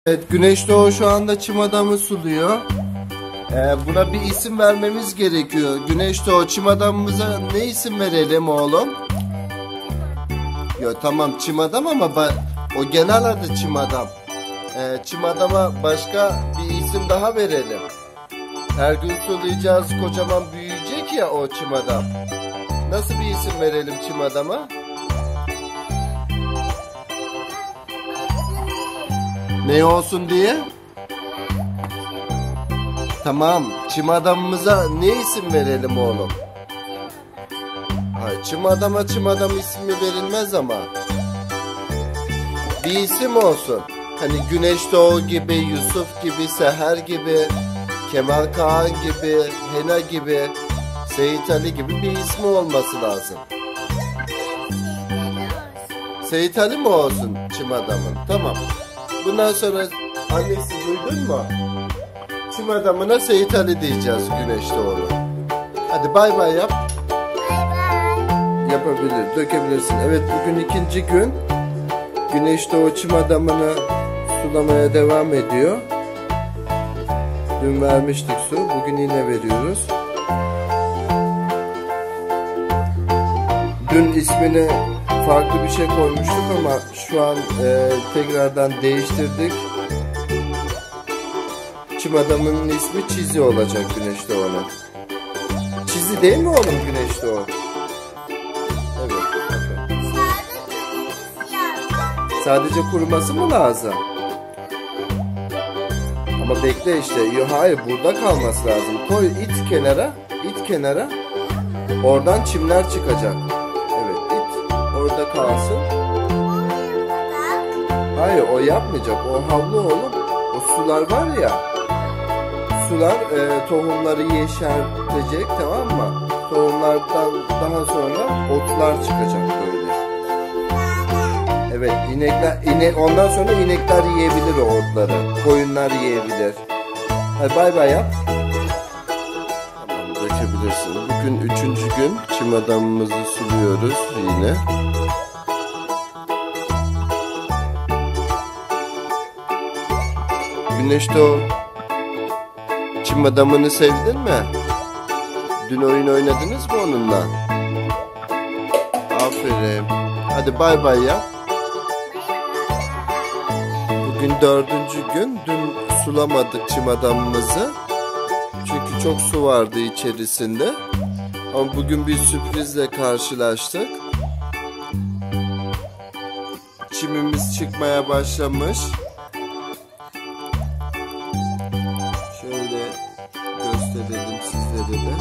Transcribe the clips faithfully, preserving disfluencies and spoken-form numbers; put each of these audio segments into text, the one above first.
Evet, Güneş Doğu şu anda çim adamı suluyor. Ee, buna bir isim vermemiz gerekiyor. Güneş Doğu, çim adamımıza ne isim verelim oğlum? Yo, tamam çim adam ama o genel adı çim adam. Ee, çim adama başka bir isim daha verelim. Her gün sulayacağız, kocaman büyüyecek ya o çim adam. Nasıl bir isim verelim çim adama? Ne olsun diye? Tamam, çim adamımıza ne isim verelim oğlum? Ay, çim adama çim adam ismi verilmez ama. Bir isim olsun. Hani Güneş Doğu gibi, Yusuf gibi, Seher gibi, Kemal Kaan gibi, Hena gibi, Seyit Ali gibi bir ismi olması lazım. Seyit Ali mi olsun çim adamın? Tamam. Bundan sonra annesi duydun mu? Çim adamına Seyit Ali diyeceğiz Güneş Doğu'nu. Hadi bay bay yap. Bay bay. Yapabilir, dökebilirsin. Evet, bugün ikinci gün. Güneş Doğu çim adamını sulamaya devam ediyor. Dün vermiştik su, bugün yine veriyoruz. Dün ismini farklı bir şey koymuştuk ama şu an e, tekrardan değiştirdik. Çim adamının ismi Çizi olacak Güneş Doğu'nun. Çizi değil mi oğlum Güneş Doğu? Evet. Bakın. Sadece kuruması mı lazım? Ama bekle işte. Yo, hayır, burada kalması lazım. Koy, it kenara, it kenara. Oradan çimler çıkacak. Evet, it orada kalsın. Hayır, o yapmayacak. O havlu oğlum. O sular var ya. Sular e, tohumları yeşertecek, tamam mı? Tohumlardan daha sonra otlar çıkacak böyle. Evet, inekler, inek, ondan sonra inekler yiyebilir o otları. Koyunlar yiyebilir. Hadi bay bay yap. Tamam, dökebilirsin. Bugün üçüncü gün çim adamımızı suluyoruz yine. Güneş Doğu, çim adamını sevdin mi? Dün oyun oynadınız mı onunla? Aferin. Hadi bay bay yap. Bugün dördüncü gün. Dün sulamadık çim adamımızı. Çünkü çok su vardı içerisinde. Ama bugün bir sürprizle karşılaştık. Çimimiz çıkmaya başlamış. Şöyle gösterelim sizlere de.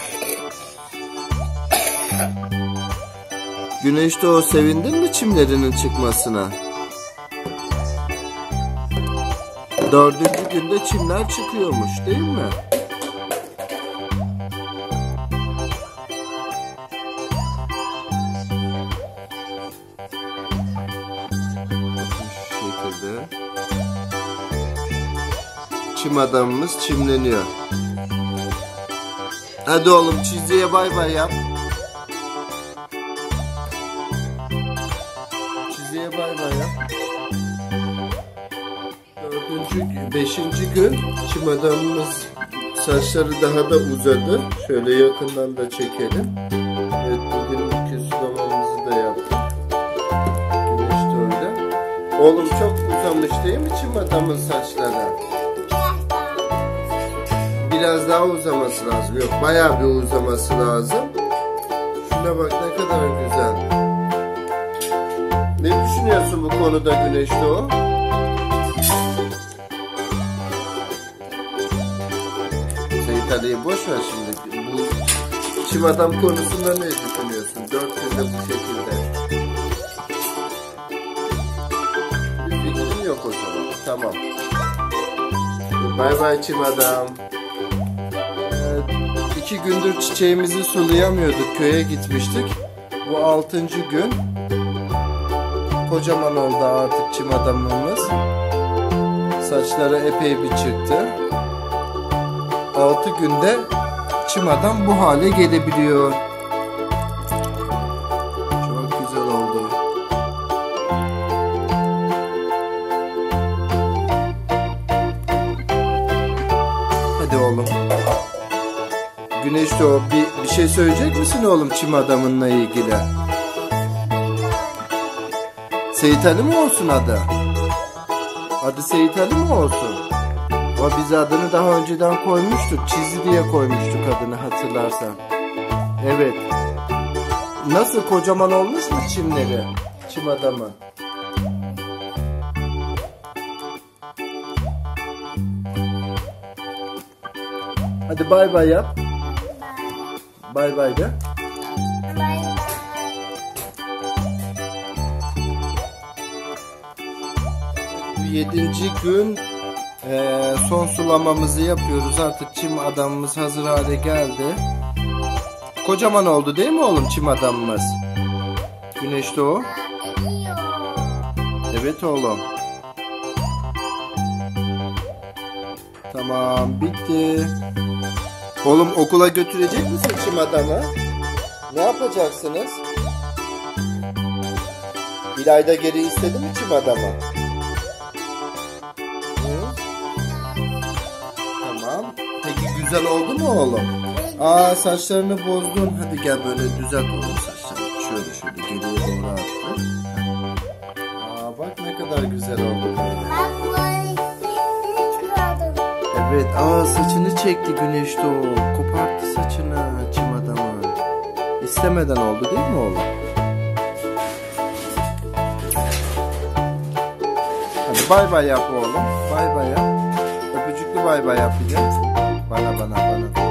Güneş Doğu, sevindin mi çimlerinin çıkmasına? Dördüncü günde çimler çıkıyormuş değil mi? Şu şekilde. Çim adamımız çimleniyor. Hadi oğlum, Çizi'ye bay bay yap. Çizi'ye bay bay yap. Dördüncü, beşinci gün çim adamımız saçları daha da uzadı. Şöyle yakından da çekelim. Evet, bugünkü sulamamızı da yaptık. Güneş Doğu'yla. Oğlum çok uzamış değil mi çim adamın saçları? Biraz daha uzaması lazım. Yok, bayağı bir uzaması lazım. Şuna bak ne kadar güzel. Ne düşünüyorsun bu konuda Güneş Doğu? Seyit Ali'yi boş ver şimdi. Bu çim adam konusunda ne düşünüyorsun? Dört günde bu şekilde. Bir fikrin yok o zaman. Tamam. Bay bay çim adam. İki gündür çiçeğimizi sulayamıyorduk. Köye gitmiştik. Bu altıncı gün. Kocaman oldu artık çim adamımız. Saçları epey bir çıktı. Altı günde çim adam bu hale gelebiliyor. Çok güzel oldu. Güneş Doğu, bir, bir şey söyleyecek misin oğlum çim adamınla ilgili? Seyit Ali mi olsun adı? Adı Seyit Ali mi olsun? O biz adını daha önceden koymuştuk. Çizi diye koymuştuk adını, hatırlarsan. Evet. Nasıl, kocaman olmuş mu çimleri? Çim adamı. Hadi bay bay yap. Bay bay de. Yedinci gün e, son sulamamızı yapıyoruz. Artık çim adamımız hazır hale geldi. Kocaman oldu değil mi oğlum çim adamımız? Güneş Doğu. Evet oğlum. Tamam, bitti. Oğlum okula götürecek misin çim adamı? Ne yapacaksınız? İlayda geri istedi mi çim adamı? Hı? Tamam. Peki güzel oldu mu oğlum? Aa, saçlarını bozdun. Hadi gel böyle düzelt oğlum saçlarını. Şöyle şöyle geriye doğru attır. Aa, bak ne kadar güzel oldu böyle. Evet, aa saçını çekti Güneş Doğu. Koparttı saçını çim adamı. İstemeden oldu değil mi oğlum? Hadi bay bay yap oğlum. Bay bay yap. Öpücüklü bay bay yap bir de. Bana bana bana.